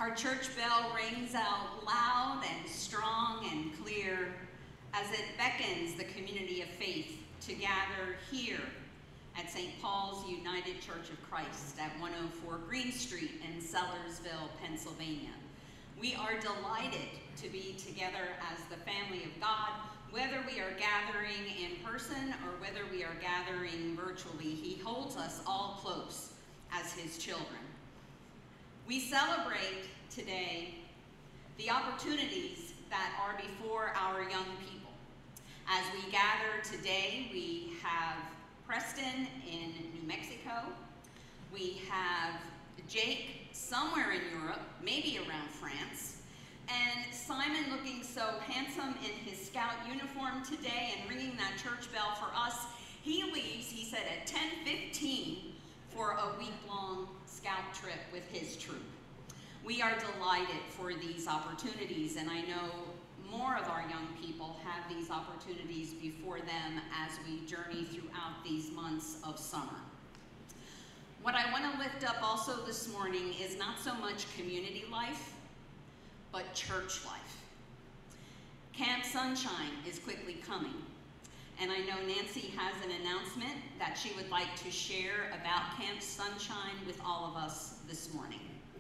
Our church bell rings out loud and strong and clear as it beckons the community of faith to gather here at St. Paul's United Church of Christ at 104 Green Street in Sellersville, Pennsylvania. We are delighted to be together as the family of God, whether we are gathering in person or whether we are gathering virtually. He holds us all close as his children. We celebrate today the opportunities that are before our young people. As we gather today, we have Preston in New Mexico. We have Jake somewhere in Europe, maybe around France. And Simon looking so handsome in his scout uniform today and ringing that church bell for us. He leaves, he said, at 10:15 for a week-long scout trip with his troop. We are delighted for these opportunities, and I know more of our young people have these opportunities before them as we journey throughout these months of summer. What I want to lift up also this morning is not so much community life, but church life. Camp Sunshine is quickly coming, and I know Nancy has an announcement that she would like to share about Camp Sunshine with all of us this morning.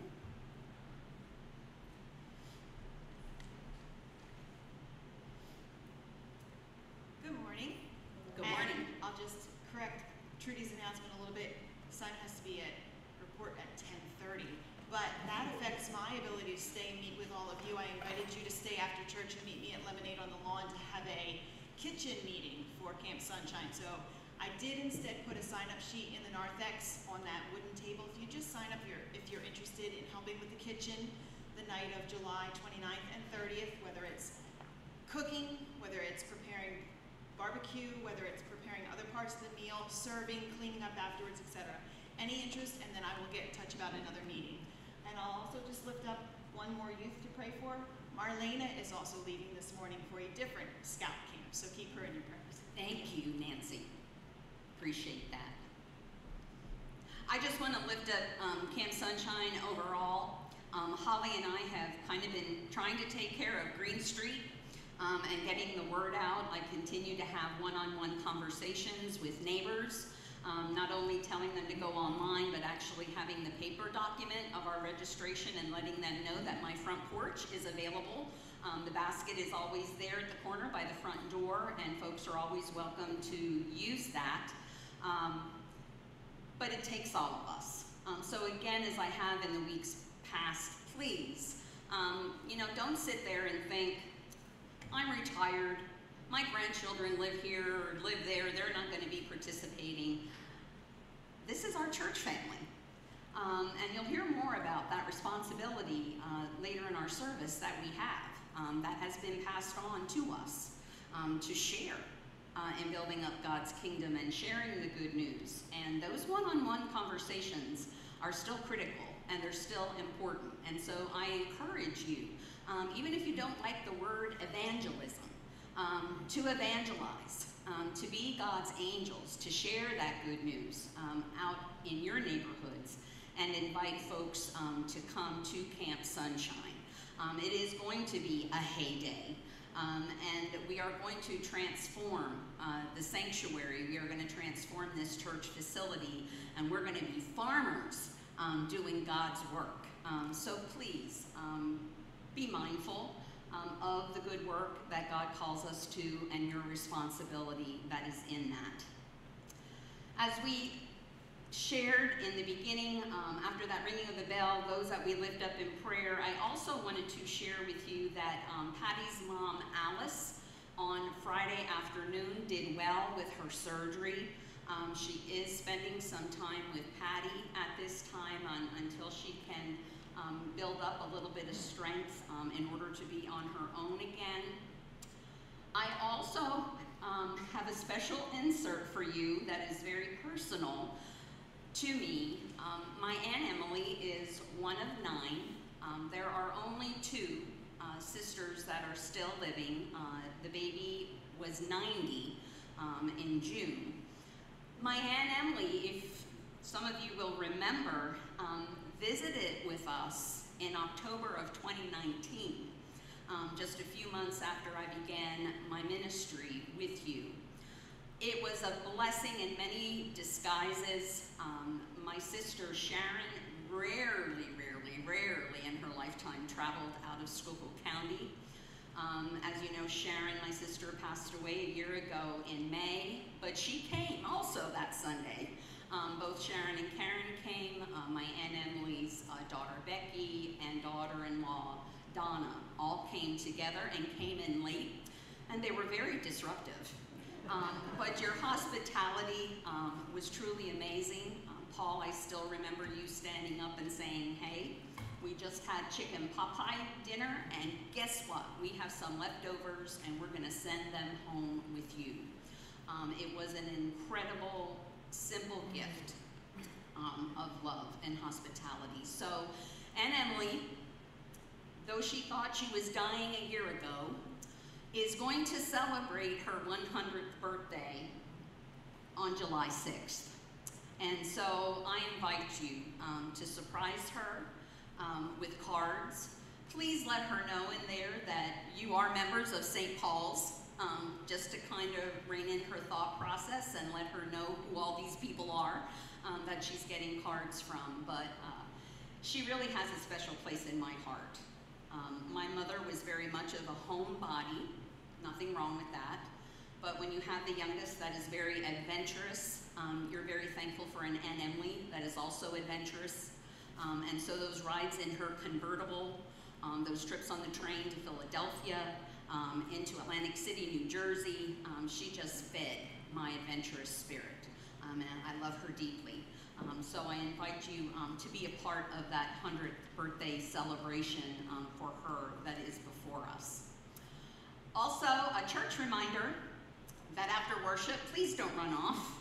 Good morning. Good morning. And I'll just correct Trudy's announcement a little bit. Sun has to be at report at 10:30, but that affects my ability to stay and meet with all of you. I invited you to stay after church and meet me at Lemonade on the Lawn to have a kitchen meeting for Camp Sunshine. So I did instead put a sign-up sheet in the narthex on that wooden table. If you just sign up if you're interested in helping with the kitchen the night of July 29th and 30th, whether it's cooking, whether it's preparing barbecue, whether it's preparing other parts of the meal, serving, cleaning up afterwards, etc. Any interest, and then I will get in touch about another meeting. And I'll also just lift up one more youth to pray for. Marlena is also leaving this morning for a different scout camp, so keep her in your prayers. Thank you, Nancy. Appreciate that. I just want to lift up Camp Sunshine overall. Holly and I have kind of been trying to take care of Green Street and getting the word out. I continue to have one-on-one conversations with neighbors, not only telling them to go online, but actually having the paper document of our registration and letting them know that my front porch is available. The basket is always there at the corner by the front door, and folks are always welcome to use that. But it takes all of us. So again, as I have in the weeks past, please, don't sit there and think, I'm retired, my grandchildren live here or live there, they're not going to be participating. This is our church family. And you'll hear more about that responsibility later in our service that we have, that has been passed on to us to share in building up God's kingdom and sharing the good news. And those one-on-one conversations are still critical and they're still important. And so I encourage you, even if you don't like the word evangelism, to evangelize, to be God's angels, to share that good news out in your neighborhoods and invite folks to come to Camp Sunshine. It is going to be a heyday, and we are going to transform the sanctuary. We are going to transform this church facility, and we're going to be farmers doing God's work. So please, be mindful of the good work that God calls us to and your responsibility that is in that. As we shared in the beginning, after that ringing of the bell, those that we lift up in prayer, I also wanted to share with you that Patty's mom, Alice, on Friday afternoon did well with her surgery. She is spending some time with Patty at this time until she can build up a little bit of strength in order to be on her own again. I also have a special insert for you that is very personal to me. My Aunt Emily is one of 9. There are only 2 sisters that are still living. The baby was 90 in June. My Aunt Emily, if some of you will remember, visited with us in October of 2019, just a few months after I began my ministry with you. It was a blessing in many disguises. My sister Sharon rarely in her lifetime traveled out of Schuylkill County. As you know, Sharon, my sister, passed away a year ago in May, but she came also that Sunday. Both Sharon and Karen came, my Aunt Emily's daughter Becky and daughter-in-law Donna all came together and came in late, and they were very disruptive. But your hospitality was truly amazing. Paul, I still remember you standing up and saying, hey, we just had chicken pot pie dinner, and guess what? We have some leftovers, and we're going to send them home with you. It was an incredible, simple gift of love and hospitality. So, Aunt Emily, though she thought she was dying a year ago, is going to celebrate her 100th birthday on July 6th. And so I invite you to surprise her with cards. Please let her know in there that you are members of St. Paul's, just to kind of rein in her thought process and let her know who all these people are that she's getting cards from. But she really has a special place in my heart. My mother was very much of a homebody, nothing wrong with that. But when you have the youngest that is very adventurous, you're very thankful for an Aunt Emily that is also adventurous. And so those rides in her convertible, those trips on the train to Philadelphia, into Atlantic City, New Jersey, she just fed my adventurous spirit. And I love her deeply. So I invite you to be a part of that 100th birthday celebration for her that is before us. Also, a church reminder that after worship, please don't run off.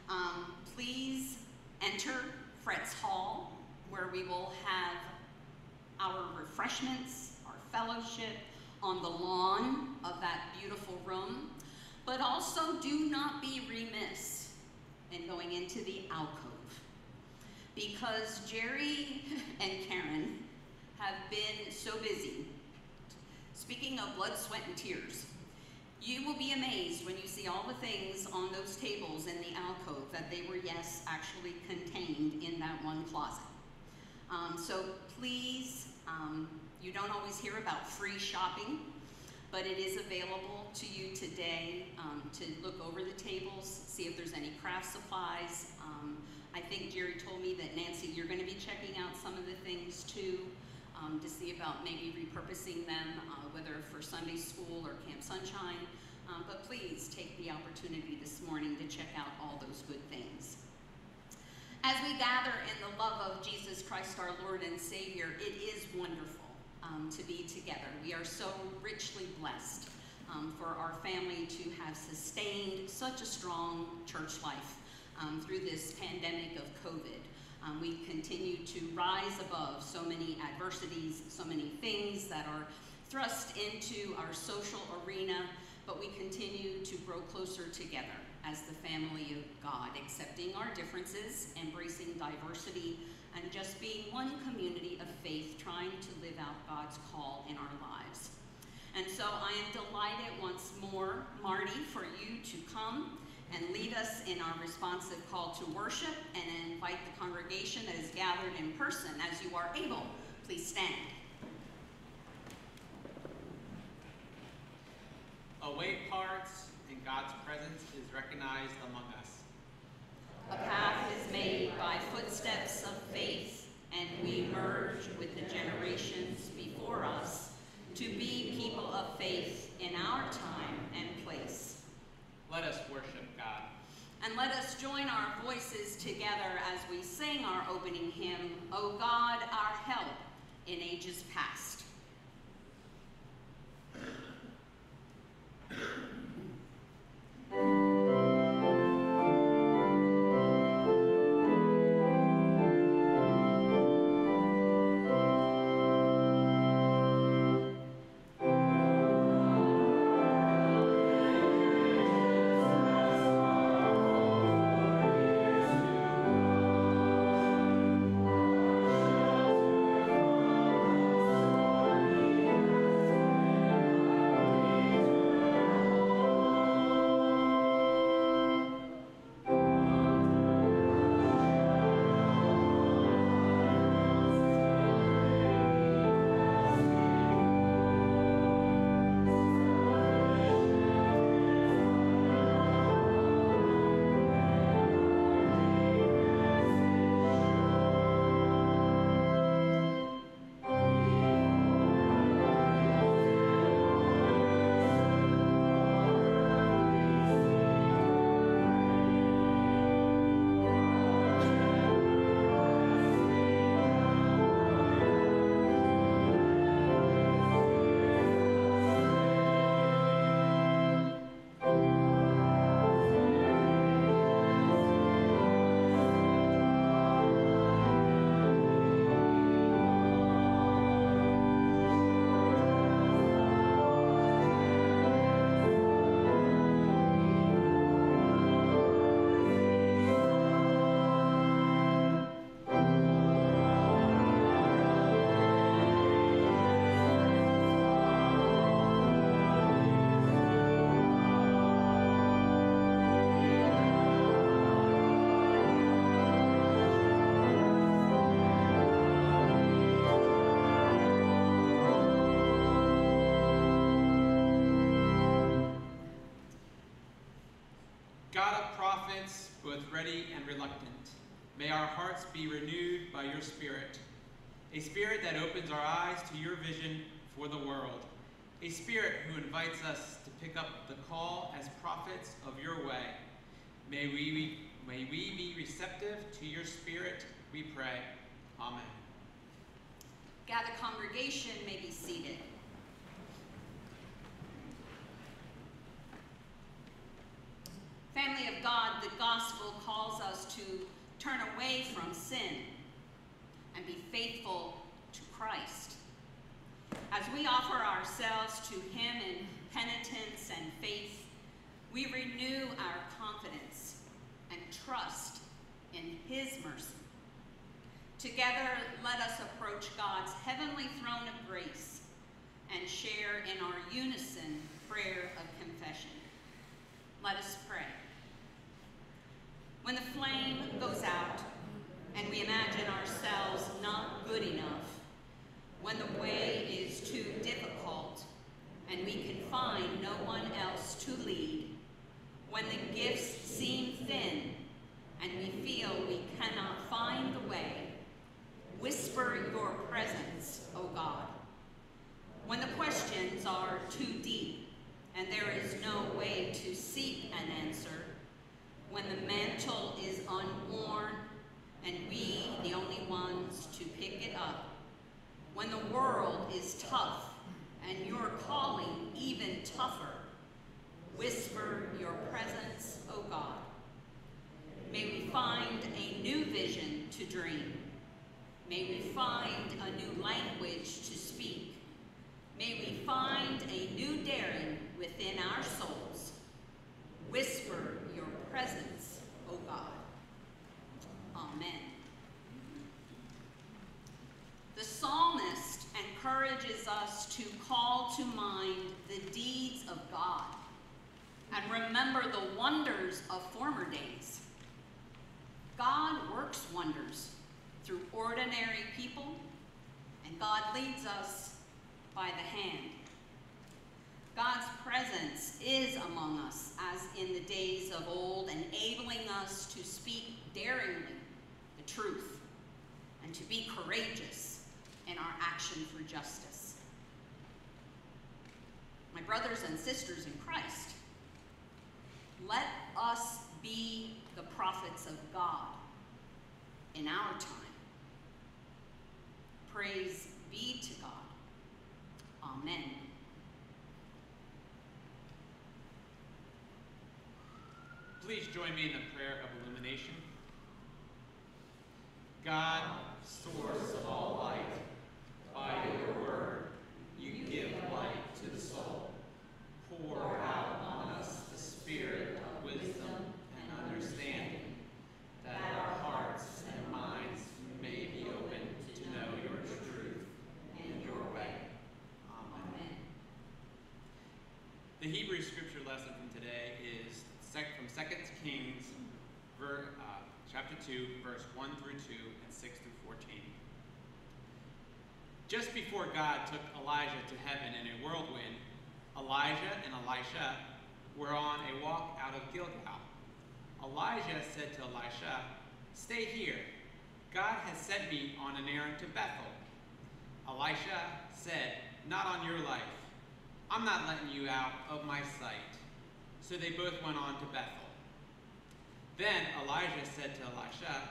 Please enter Fretz Hall, where we will have our refreshments, our fellowship on the lawn of that beautiful room. But also do not be remiss in going into the alcove, because Jerry and Karen have been so busy. Speaking of blood, sweat, and tears, you will be amazed when you see all the things on those tables in the alcove that they were, yes, actually contained in that one closet. So please, you don't always hear about free shopping, but it is available to you today to look over the tables, see if there's any craft supplies. I think Jerry told me that, Nancy, you're going to be checking out some of the things too, to see about maybe repurposing them, whether for Sunday school or Camp Sunshine. But please take the opportunity this morning to check out all those good things. As we gather in the love of Jesus Christ, our Lord and Savior, it is wonderful to be together. We are so richly blessed for our family to have sustained such a strong church life through this pandemic of COVID. We continue to rise above so many adversities, so many things that are thrust into our social arena, but we continue to grow closer together as the family of God, accepting our differences, embracing diversity, and just being one community of faith, trying to live out God's call in our lives. And so I am delighted once more, Marty, for you to come and lead us in our responsive call to worship, and invite the congregation that is gathered in person as you are able. Please stand. A way parts and God's presence is recognized among us. A path is made by footsteps of faith, and we merge with the generations before us to be people of faith in our time and place. Let us worship God. And let us join our voices together as we sing our opening hymn, O God, our help in ages past. Thank prophets, both ready and reluctant. May our hearts be renewed by your Spirit, a Spirit that opens our eyes to your vision for the world, a Spirit who invites us to pick up the call as prophets of your way. May we be receptive to your Spirit, we pray. Amen. Gathered congregation may be seated. Family of God, the gospel calls us to turn away from sin and be faithful to Christ. As we offer ourselves to him in penitence and faith, we renew our confidence and trust in his mercy. Together, let us approach God's heavenly throne of grace and share in our unison prayer of confession. Let us pray. When the flame goes out and we imagine ourselves not good enough, when the way is too difficult and we can find no one else to lead, when the gifts seem thin and we feel we cannot find the way, whisper your presence, O God. When the questions are too deep and there is no way to seek an answer, when the mantle is unworn and we the only ones to pick it up, when the world is tough and your calling even tougher, whisper your presence, O God. May we find a new vision to dream. May we find a new language to speak. May we find a new daring within our souls. Whisper your presence, O God. Amen. The psalmist encourages us to call to mind the deeds of God and remember the wonders of former days. God works wonders through ordinary people, and God leads us by the hand. God's presence is among us as in the days of old, enabling us to speak daringly the truth and to be courageous in our action for justice. My brothers and sisters in Christ, let us be the prophets of God in our time. Praise be to God. Amen. Please join me in the prayer of illumination. God, source of all light, by your word, you give light to the soul. Pour out on us the spirit of wisdom and understanding, that our hearts and minds may be open to know your truth and your way. Amen. The Hebrew scripture lesson from today is from 2 Kings, chapter 2, verse 1 through 2, and 6 through 14. Just before God took Elijah to heaven in a whirlwind, Elijah and Elisha were on a walk out of Gilgal. Elijah said to Elisha, "Stay here. God has sent me on an errand to Bethel." Elisha said, "Not on your life. I'm not letting you out of my sight." So they both went on to Bethel. Then Elijah said to Elisha,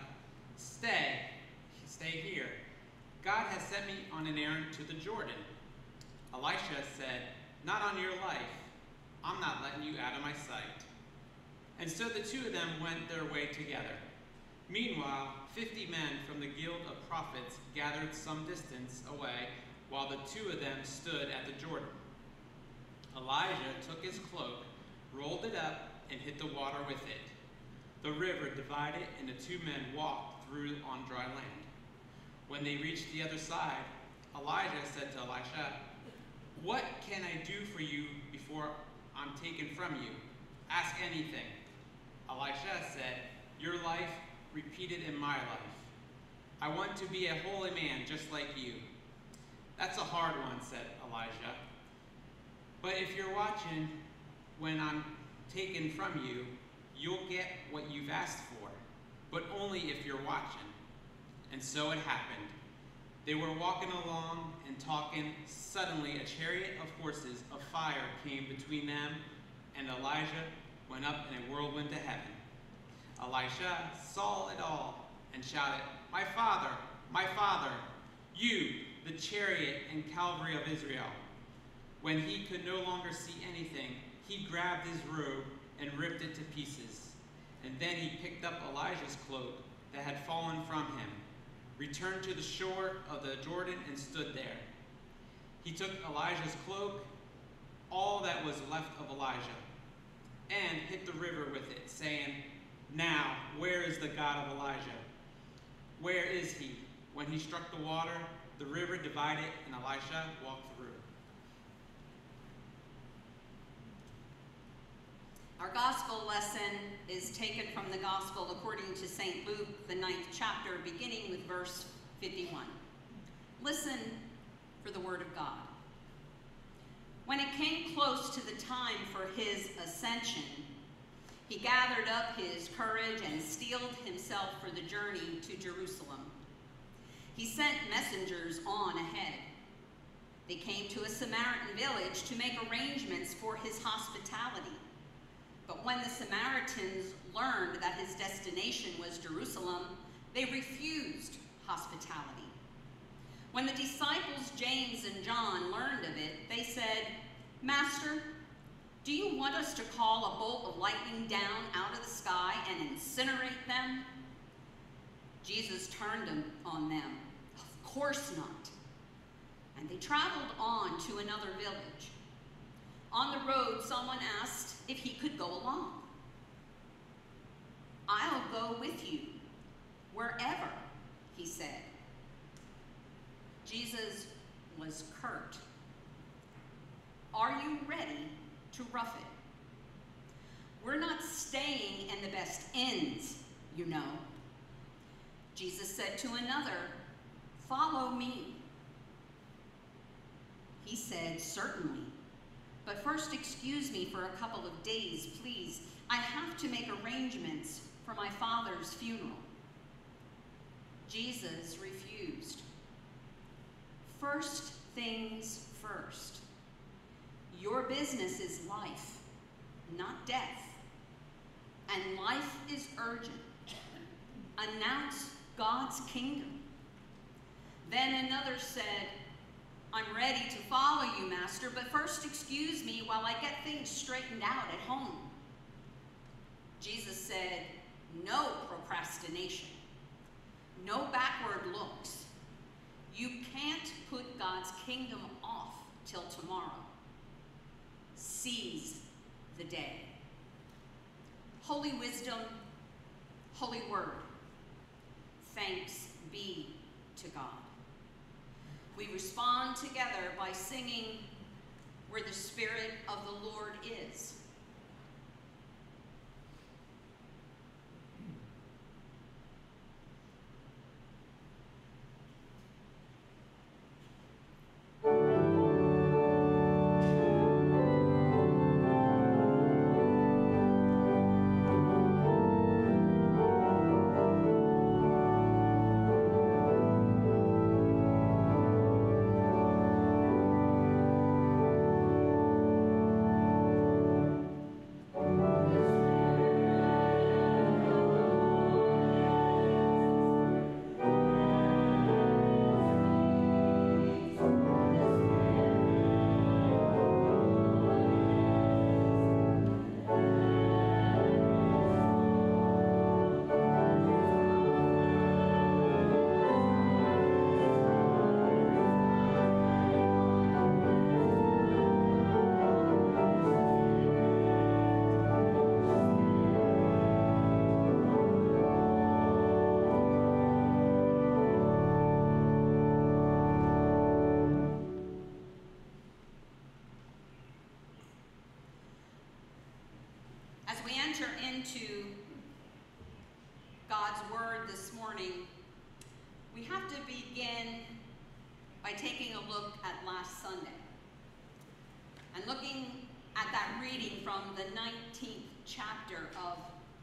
Stay here. God has sent me on an errand to the Jordan." Elisha said, "Not on your life. I'm not letting you out of my sight." And so the two of them went their way together. Meanwhile, 50 men from the guild of prophets gathered some distance away, while the two of them stood at the Jordan. Elijah took his cloak, rolled it up, and hit the water with it. The river divided, and the two men walked through on dry land. When they reached the other side, Elijah said to Elisha, "What can I do for you before I'm taken from you? Ask anything." Elisha said, "Your life repeated in my life. I want to be a holy man just like you." "That's a hard one," said Elijah. "But if you're watching when I'm taken from you, you'll get what you've asked for, but only if you're watching." And so it happened. They were walking along and talking. Suddenly, a chariot of horses of fire came between them, and Elijah went up in a whirlwind to heaven. Elisha saw it all and shouted, my father, you, the chariot and cavalry of Israel." When he could no longer see anything, he grabbed his robe and ripped it to pieces. And then he picked up Elijah's cloak that had fallen from him, returned to the shore of the Jordan, and stood there. He took Elijah's cloak, all that was left of Elijah, and hit the river with it, saying, "Now, where is the God of Elijah? Where is he?" When he struck the water, the river divided, and Elisha walked through. Our gospel lesson is taken from the gospel according to St. Luke, the 9th chapter, beginning with verse 51. Listen for the word of God. When it came close to the time for his ascension, he gathered up his courage and steeled himself for the journey to Jerusalem. He sent messengers on ahead. They came to a Samaritan village to make arrangements for his hospitality. But when the Samaritans learned that his destination was Jerusalem, they refused hospitality. When the disciples James and John learned of it, they said, "Master, do you want us to call a bolt of lightning down out of the sky and incinerate them?" Jesus turned on them. "Of course not." And they traveled on to another village. On the road, someone asked if he could go along. "I'll go with you, wherever," he said. Jesus was curt. "Are you ready to rough it? We're not staying in the best inns, you know." Jesus said to another, "Follow me." He said, "Certainly. But first excuse me for a couple of days, please. I have to make arrangements for my father's funeral." Jesus refused. "First things first. Your business is life, not death. And life is urgent. Announce God's kingdom." Then another said, "I'm ready to follow you, Master, but first excuse me while I get things straightened out at home." Jesus said, "No procrastination, no backward looks. You can't put God's kingdom off till tomorrow. Seize the day." Holy wisdom, holy word. Thanks be to God. We respond together by singing "Where the Spirit of the Lord Is." As we enter into God's word this morning, we have to begin by taking a look at last Sunday and looking at that reading from the 19th chapter of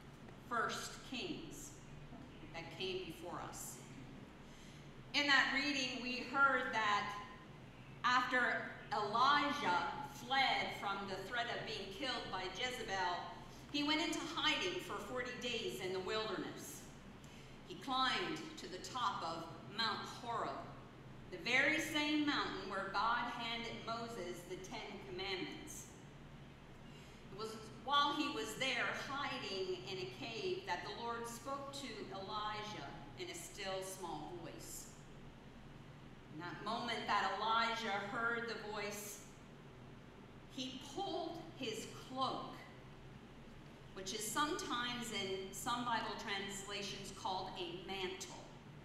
first kings that came before us. In that reading, we heard that after Elijah fled from the threat of being killed by Jezebel, he went into hiding for 40 days in the wilderness. He climbed to the top of Mount Horeb, the very same mountain where God handed Moses the 10 Commandments. It was while he was there hiding in a cave that the Lord spoke to Elijah in a still small voice. In that moment that Elijah heard the voice, he pulled his cloak, which is sometimes in some Bible translations called a mantle.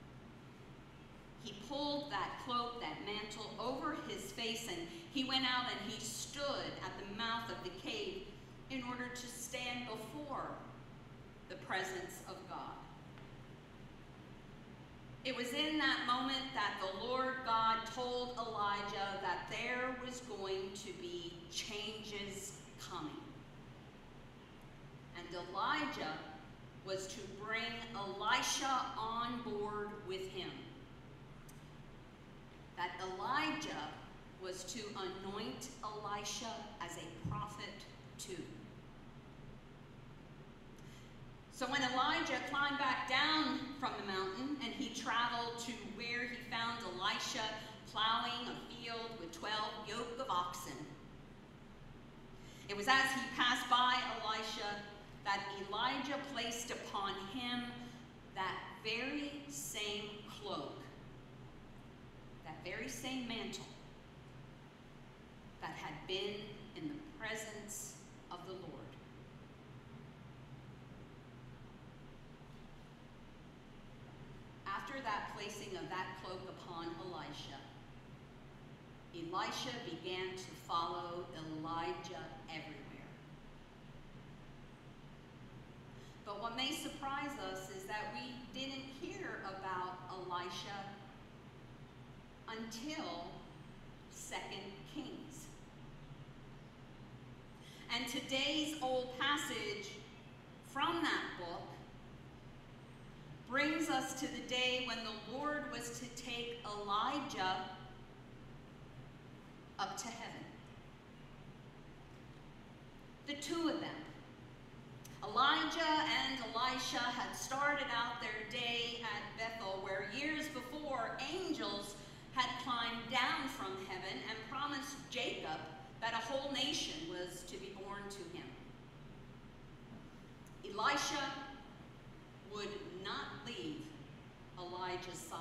He pulled that cloak, that mantle, over his face, and he went out and he stood at the mouth of the cave in order to stand before the presence of God. It was in that moment that the Lord God told Elijah that there was going to be changes coming. And Elijah was to bring Elisha on board with him. That Elijah was to anoint Elisha as a prophet too. So when Elijah climbed back down from the mountain and he traveled to where he found Elisha plowing a field with 12 yoke of oxen, it was as he passed by Elisha that Elijah placed upon him that very same cloak, that very same mantle that had been in the presence of the Lord. After that placing of that cloak upon Elisha, Elisha began to follow Elijah everywhere. But what may surprise us is that we didn't hear about Elisha until 2 Kings. And today's old passage from that book brings us to the day when the Lord was to take Elijah up to heaven. The two of them, Elijah and Elisha, had started out their day at Bethel, where years before angels had climbed down from heaven and promised Jacob that a whole nation was to be born to him. Elisha would not leave Elijah's side.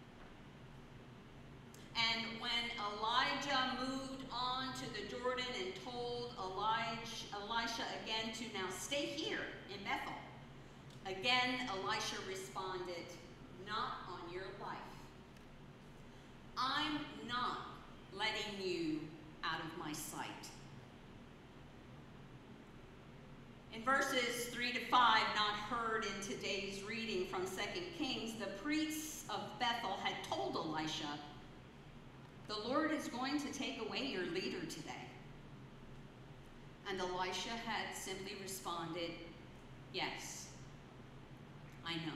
And when Elijah moved on to the Jordan and told Elisha again to now stay here in Bethel, again Elisha responded, "Not on your life. I'm not letting you out of my sight." In verses 3 to 5, not heard in today's reading from 2 Kings, the priests of Bethel had told Elisha, "The Lord is going to take away your leader today." And Elisha had simply responded, "Yes, I know."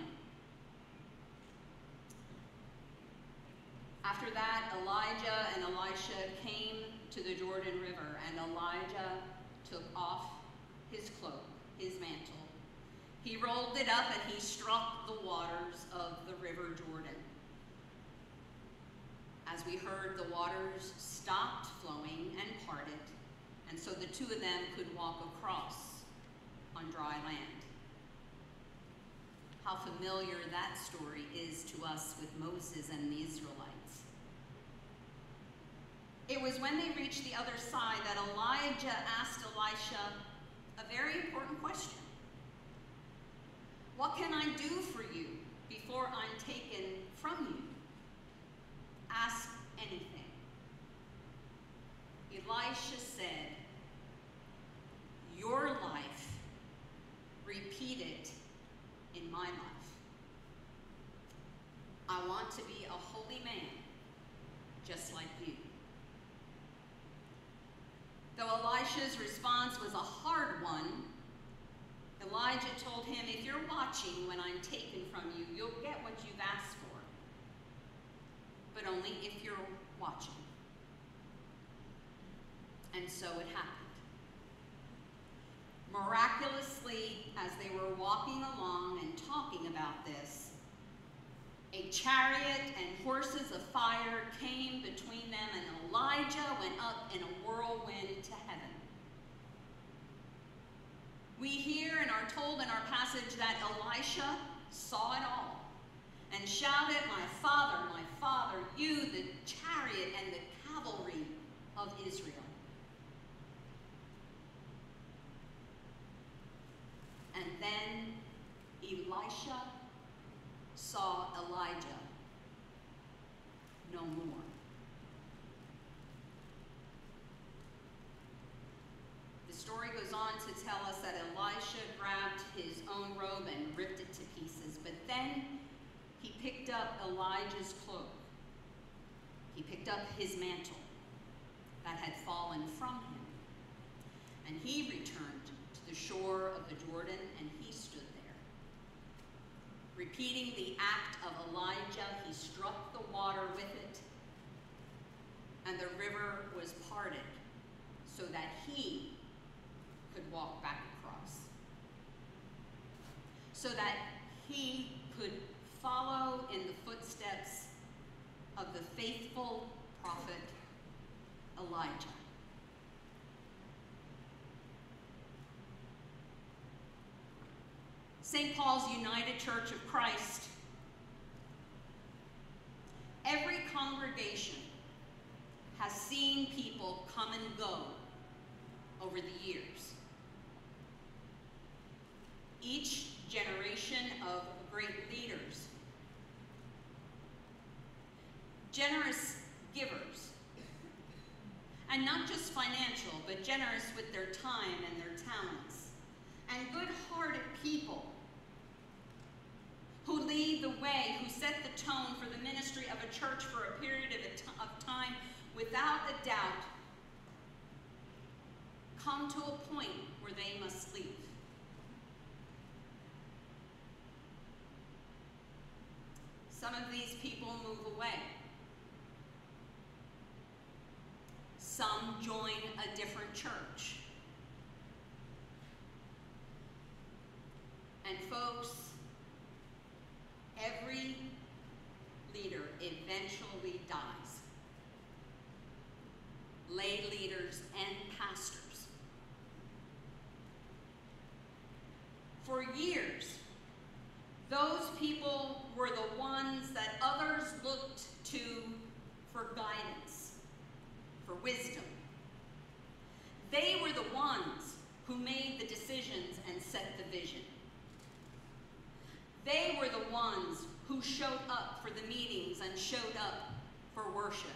After that, Elijah and Elisha came to the Jordan River, and Elijah took off his cloak, his mantle. He rolled it up and he struck the waters of the river Jordan. As we heard, the waters stopped flowing and parted, and so the two of them could walk across on dry land. How familiar that story is to us with Moses and the Israelites. It was when they reached the other side that Elijah asked Elisha a very important question. "What can I do for you before I'm taken from you? Ask anything." Elisha said, "Your life, repeat it in my life. I want to be a holy man, just like you." Though Elisha's response was a hard one, Elijah told him, if you're watching when I'm taken from you, you'll get what you've asked for. But only if you're watching. And so it happened. Miraculously, as they were walking along and talking about this, a chariot and horses of fire came between them, and Elijah went up in a whirlwind to heaven. We hear and are told in our passage that Elisha saw it all and shouted, my Father, you, the chariot and the cavalry of Israel. And then Elisha saw Elijah no more. The story goes on to tell us that Elisha grabbed his own robe and ripped it to pieces, but then he picked up Elijah's cloak. He picked up his mantle that had fallen from him, and he returned to the shore of the Jordan, and he stood there. Repeating the act of Elijah, he struck the water with it, and the river was parted so that he could walk back across, so that he could follow in the footsteps of the faithful prophet Elijah. St. Paul's United Church of Christ, every congregation has seen people come and go over the years. Each generation of great leaders, generous givers, and not just financial, but generous with their time and their talents, and good-hearted people who lead the way, who set the tone for the ministry of a church for a period of time, without a doubt, come to a point where they must leave. Some of these people move away. Some join a different church. And folks, every leader eventually dies. Lay leaders and pastors. For years, those people were the ones that others looked to for guidance, for wisdom. They were the ones who made the decisions and set the vision. They were the ones who showed up for the meetings and showed up for worship.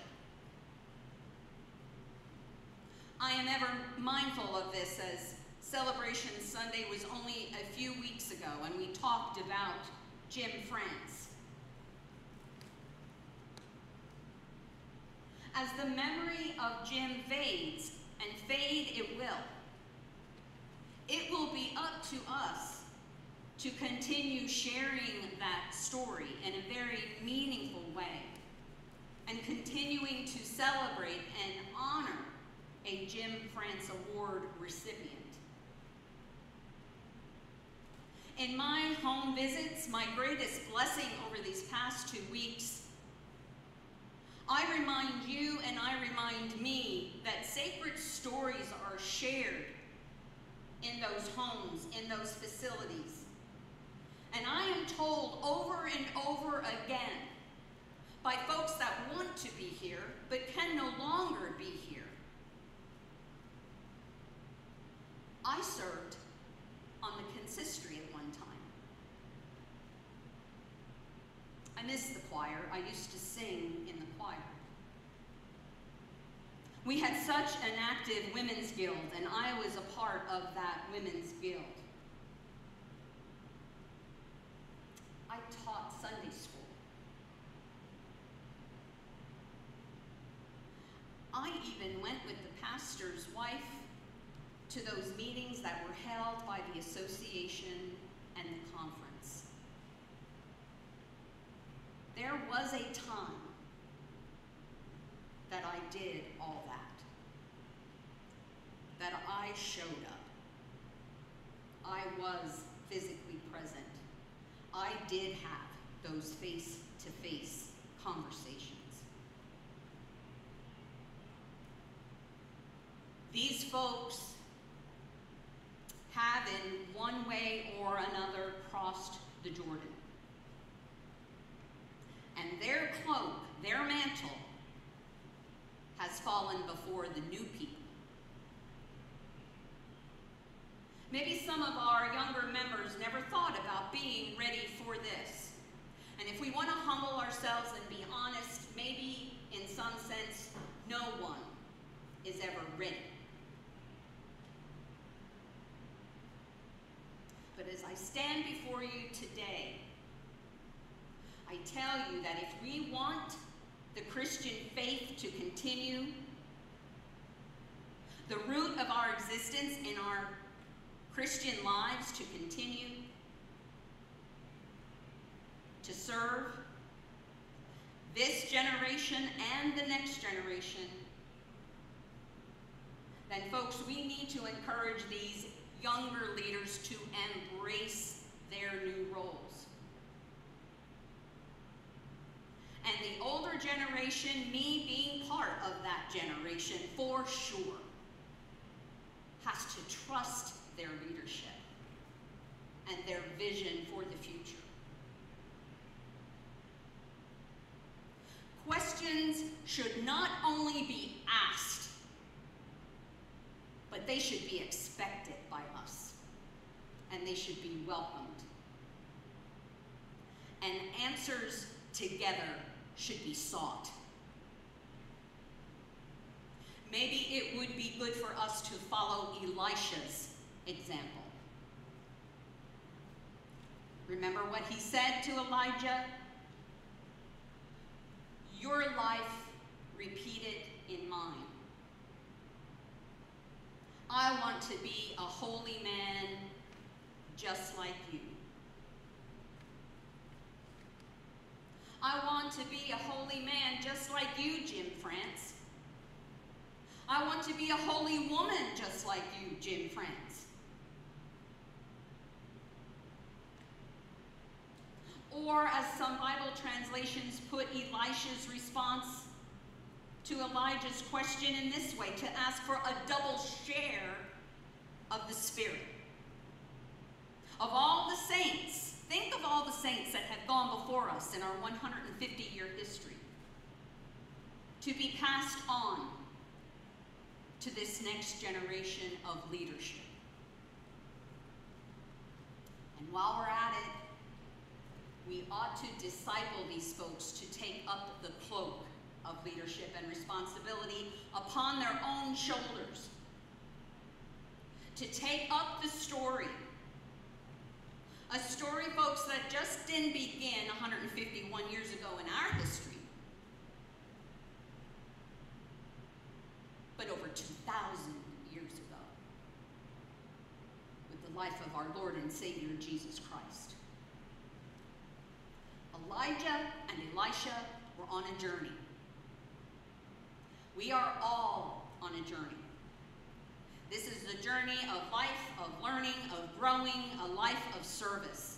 I am ever mindful of this, as Celebration Sunday was only a few weeks ago, and we talked about Jim France. As the memory of Jim fades, and fade it will be up to us to continue sharing that story in a very meaningful way, and continuing to celebrate and honor a Jim France Award recipient. In my home visits, my greatest blessing over these past 2 weeks, I remind you and I remind me that sacred stories are shared in those homes, in those facilities. And I am told over and over again by folks that want to be here but can no longer be here. I served on the consistory at one time. I miss the choir. I used to sing in the choir. We had such an active women's guild, and I was a part of that women's guild. I taught Sunday school. I even went with the pastor's wife to those meetings that were held by the association and the conference. There was a time that I did all that I showed up. I was physically present. I did have those face-to-face conversations. These folks have in one way or another crossed the Jordan. And their cloak, their mantle, has fallen before the new people. Maybe some of our younger members never thought about being ready for this. And if we want to humble ourselves and be honest, maybe in some sense, no one is ever ready. But as I stand before you today, I tell you that if we want the Christian faith to continue, the root of our existence in our Christian lives to continue, to serve this generation and the next generation, then folks, we need to encourage these younger leaders to embrace their new roles. And the older generation, me being part of that generation for sure, has to trust their leadership and their vision for the future. Questions should not only be asked, but they should be expected by us, and they should be welcomed. And answers together should be sought. Maybe it would be good for us to follow Elisha's example. Remember what he said to Elijah? Your life repeated in mine. I want to be a holy man just like you. I want to be a holy man just like you, Jim France. I want to be a holy woman just like you, Jim France. Or, as some Bible translations put Elisha's response to Elijah's question in this way, to ask for a double share of the Spirit. Of all the saints, think of all the saints that have gone before us in our 150-year history, to be passed on to this next generation of leadership. And while we're at it, we ought to disciple these folks to take up the cloak of leadership and responsibility upon their own shoulders, to take up the story. A story, folks, that just didn't begin 151 years ago in our history, but over 2,000 years ago, with the life of our Lord and Savior, Jesus Christ. Elijah and Elisha were on a journey. We are all on a journey. This is the journey of life, of learning, of growing, a life of service.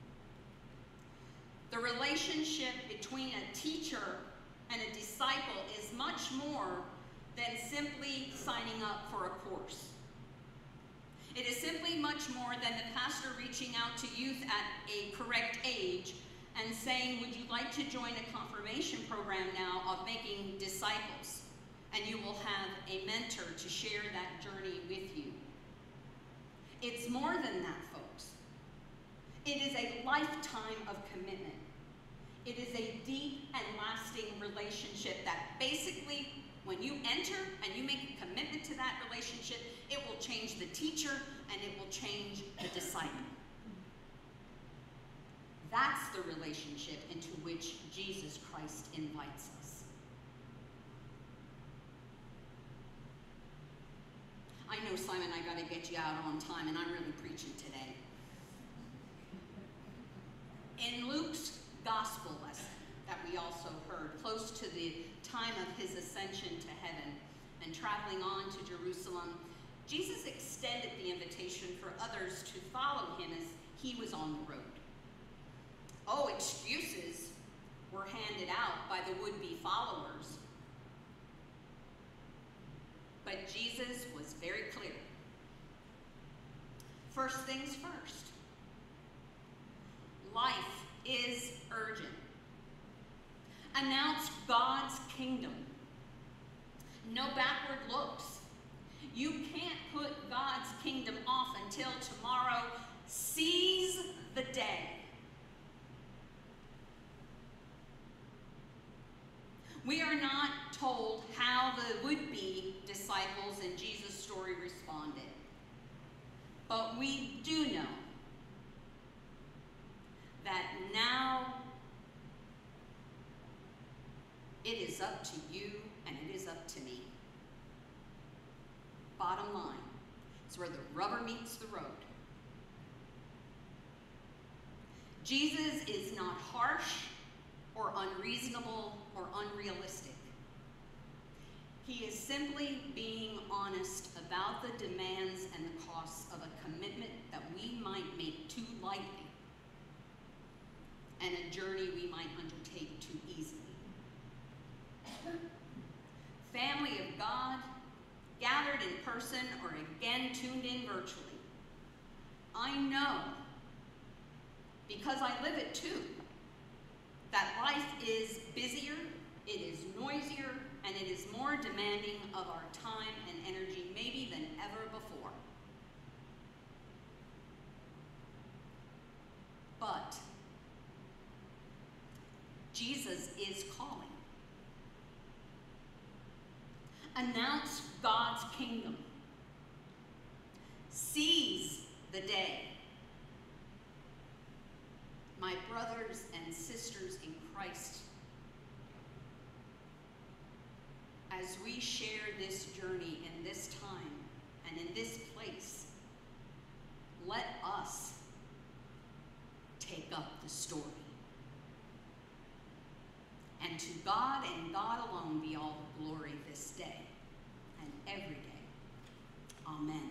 The relationship between a teacher and a disciple is much more than simply signing up for a course. It is simply much more than the pastor reaching out to youth at a correct age and saying, would you like to join a confirmation program now of making disciples? And you will have a mentor to share that journey with you. It's more than that, folks. It is a lifetime of commitment. It is a deep and lasting relationship that basically, when you enter and you make a commitment to that relationship, it will change the teacher and it will change the disciple. That's the relationship into which Jesus Christ invites us. I know know, Simon, I got to get you out on time, and I'm really preaching today. In Luke's gospel lesson that we also heard, close to the time of his ascension to heaven and traveling on to Jerusalem, Jesus extended the invitation for others to follow him as he was on the road. Oh, excuses were handed out by the would-be followers. But Jesus was very clear. First things first. Life is urgent. Announce God's kingdom. No backward looks. You can't put God's kingdom off until tomorrow. Seize the day. We are not told how the would-be disciples in Jesus' story responded. But we do know that now it is up to you and it is up to me. Bottom line, it's where the rubber meets the road. Jesus is not harsh or unreasonable or unrealistic. He is simply being honest about the demands and the costs of a commitment that we might make too lightly and a journey we might undertake too easily. Family of God, gathered in person or again tuned in virtually, I know, because I live it too, that life is busier, it is noisier, and it is more demanding of our time and energy maybe than ever before. But Jesus is calling. Announce God's kingdom. Seize the day. My brothers and sisters in Christ, as we share this journey in this time and in this place, let us take up the story. And to God and God alone be all the glory this day and every day. Amen.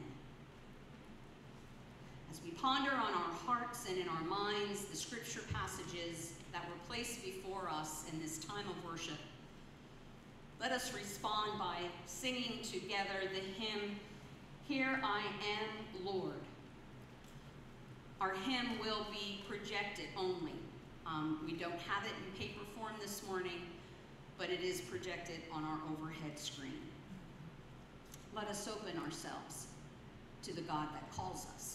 As we ponder on our hearts and in our minds the scripture passages that were placed before us in this time of worship, let us respond by singing together the hymn, Here I Am, Lord. Our hymn will be projected only. We don't have it in paper form this morning, but it is projected on our overhead screen. Let us open ourselves to the God that calls us.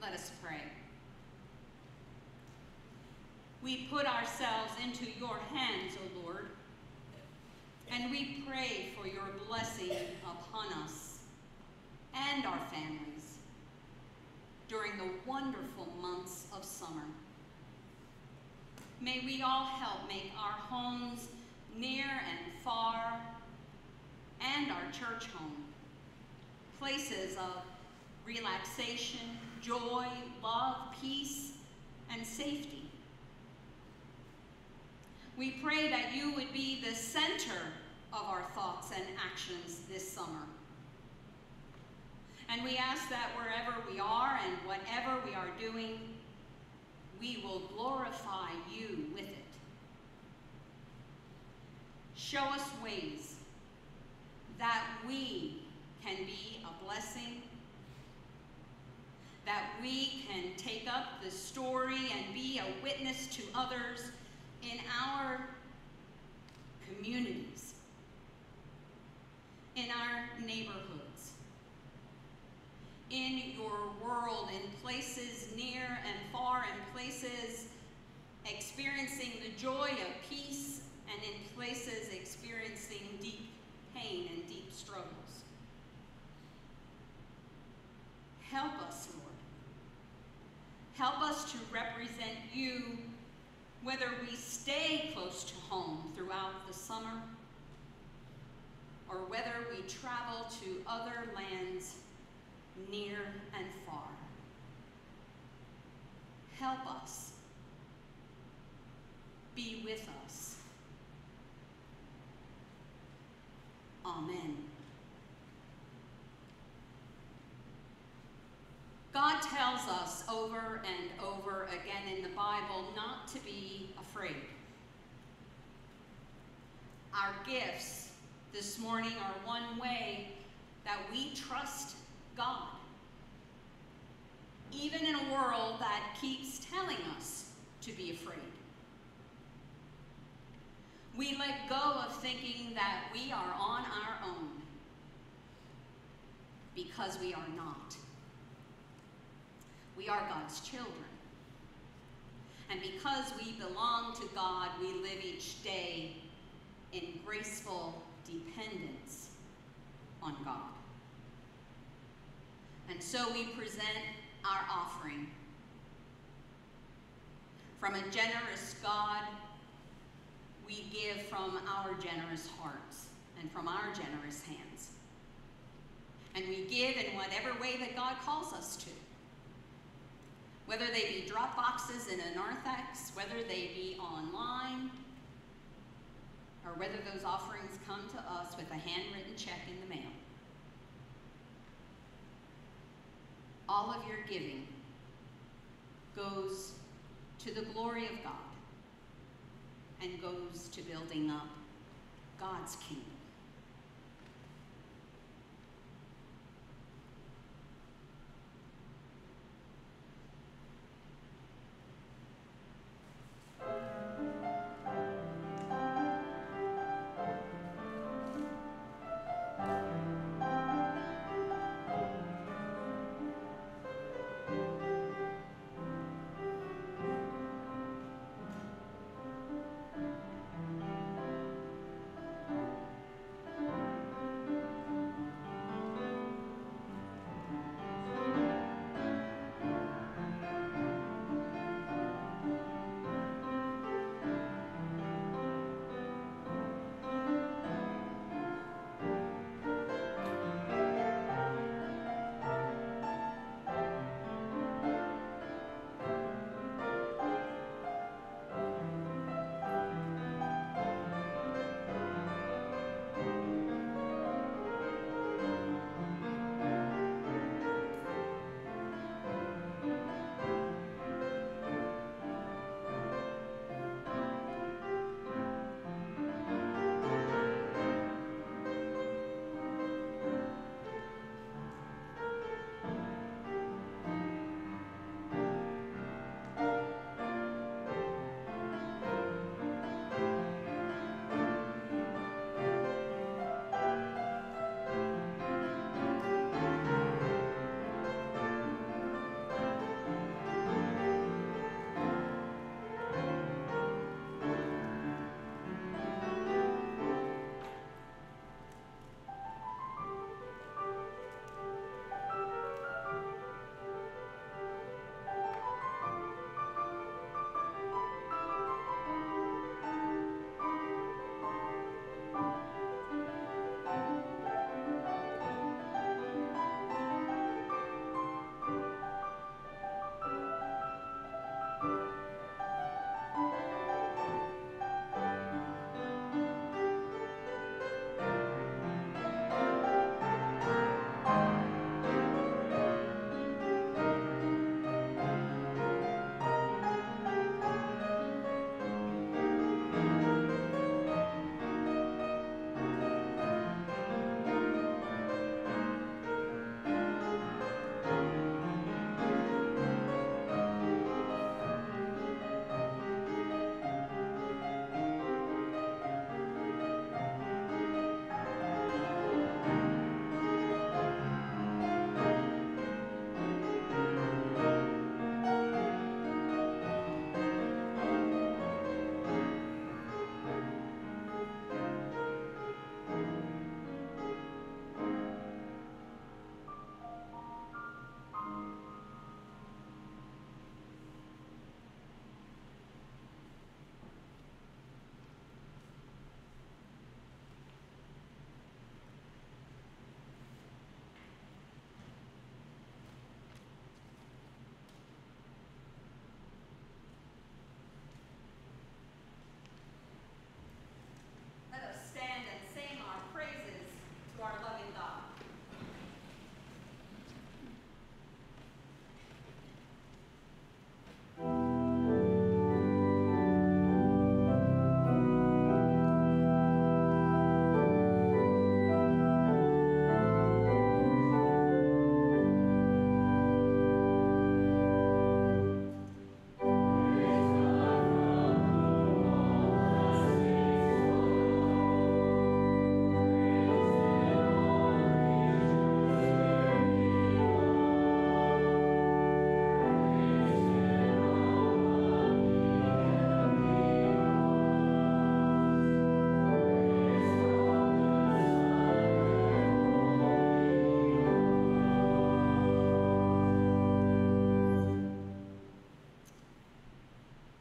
Let us pray. We put ourselves into your hands, O Lord, and we pray for your blessing upon us and our families during the wonderful months of summer. May we all help make our homes near and far, and our church home places of relaxation, joy, love, peace, and safety. We pray that you would be the center of our thoughts and actions this summer. And we ask that wherever we are and whatever we are doing, we will glorify you with it. Show us ways that we can be a blessing, that we can take up the story and be a witness to others in our communities, in our neighborhoods, in your world, in places near and far, in places experiencing the joy of peace, and in places experiencing deep pain and deep struggles. Help us, Lord. Help us to represent you, whether we stay close to home throughout the summer or whether we travel to other lands near and far. Help us. Be with us. Amen. God tells us over and over again in the Bible not to be afraid. Our gifts this morning are one way that we trust God, even in a world that keeps telling us to be afraid. We let go of thinking that we are on our own, because we are not. We are God's children. And because we belong to God, we live each day in graceful dependence on God. And so we present our offering. From a generous God, we give from our generous hearts and from our generous hands. And we give in whatever way that God calls us to. Whether they be drop boxes in a narthex, whether they be online, or whether those offerings come to us with a handwritten check in the mail. All of your giving goes to the glory of God and goes to building up God's kingdom.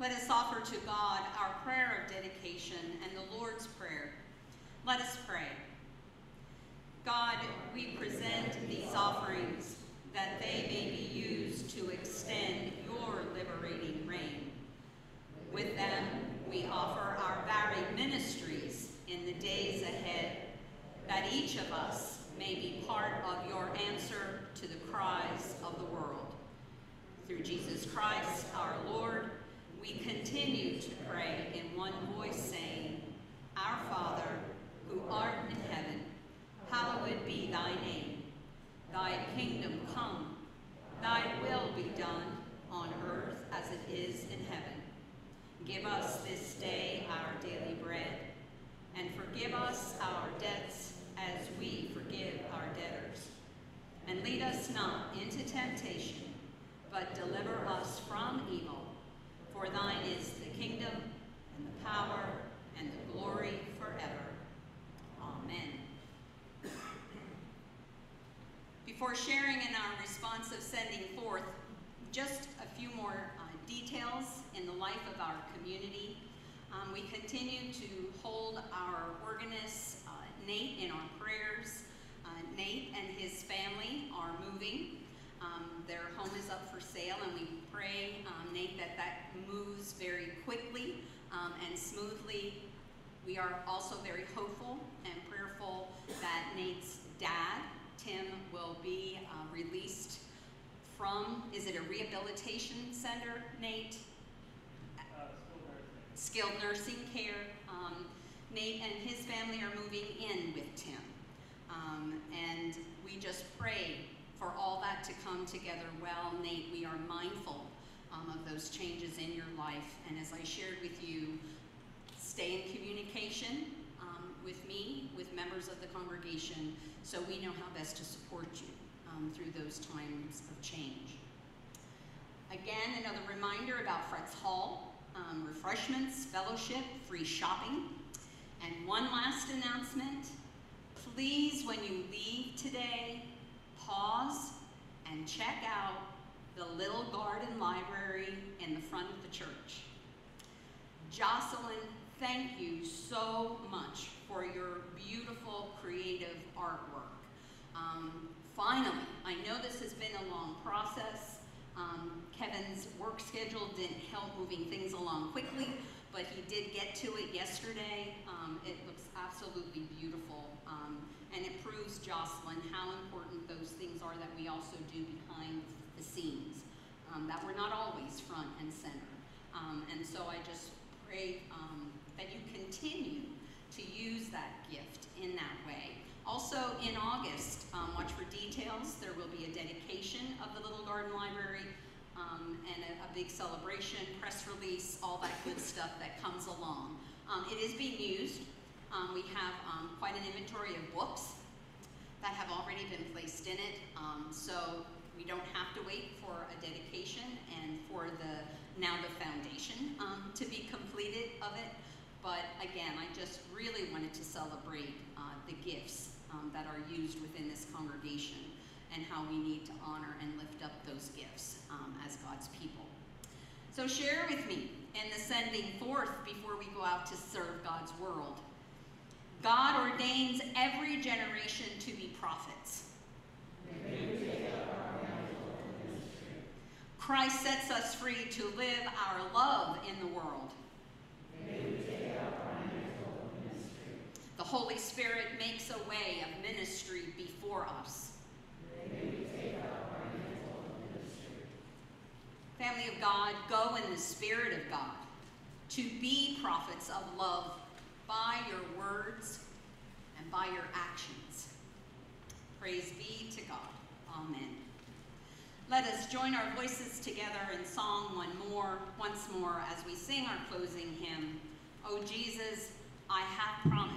Let us offer to God our prayer of dedication and the Lord's Prayer. Let us pray. God, we present these offerings that they may be used to extend your liberating reign. With them, we offer our varied ministries in the days ahead, that each of us may be part of your answer to the cries of the world. Through Jesus Christ, our Lord, we continue to pray in one voice, saying, Our Father, who art in heaven, hallowed be thy name. Thy kingdom come, thy will be done on earth as it is in heaven. Give us this day our daily bread, and forgive us our debts as we forgive our debtors. And lead us not into temptation, but deliver us from evil. For thine is the kingdom, and the power, and the glory forever. Amen. Before sharing in our responsive sending forth, just a few more details in the life of our community. We continue to hold our organist, Nate, in our prayers. Nate and his family are moving. Their home is up for sale, and we pray, Nate, that moves very quickly and smoothly. We are also very hopeful and prayerful that Nate's dad, Tim, will be released from, is it a rehabilitation center, Nate? Skilled nursing care. Nate and his family are moving in with Tim. And we just pray for all that to come together well. Nate, we are mindful of those changes in your life. And as I shared with you, stay in communication with me, with members of the congregation, so we know how best to support you through those times of change. Again, another reminder about Fretz Hall, refreshments, fellowship, free shopping. And one last announcement, please, when you leave today, pause and check out the little garden library in the front of the church. Jocelyn, thank you so much for your beautiful, creative artwork. Finally, I know this has been a long process. Kevin's work schedule didn't help moving things along quickly, but he did get to it yesterday. It looks absolutely beautiful, and it proves, Jocelyn, how important those things are that we also do behind the scenes, that we're not always front and center. And so I just pray that you continue to use that gift in that way. Also in August, watch for details. There will be a dedication of the Little Garden Library and a big celebration, press release, all that good stuff that comes along. It is being used. We have quite an inventory of books that have already been placed in it, so we don't have to wait for a dedication and for now the foundation to be completed of it. But again, I just really wanted to celebrate the gifts that are used within this congregation and how we need to honor and lift up those gifts as God's people. So share with me in the sending forth before we go out to serve God's world. God ordains every generation to be prophets. Christ sets us free to live our love in the world. The Holy Spirit makes a way of ministry before us. Family of God, go in the Spirit of God to be prophets of love by your words and by your actions. Praise be to God. Amen. Let us join our voices together in song once more as we sing our closing hymn, O Jesus, I have promised.